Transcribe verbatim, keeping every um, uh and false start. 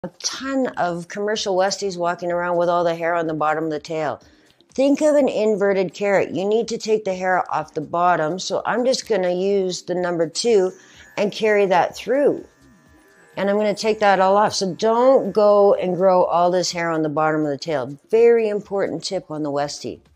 a ton of commercial Westies walking around with all the hair on the bottom of the tail. Think of an inverted carrot. You need to take the hair off the bottom, so I'm just going to use the number two and carry that through. And I'm going to take that all off. So don't go and grow all this hair on the bottom of the tail. Very important tip on the Westie.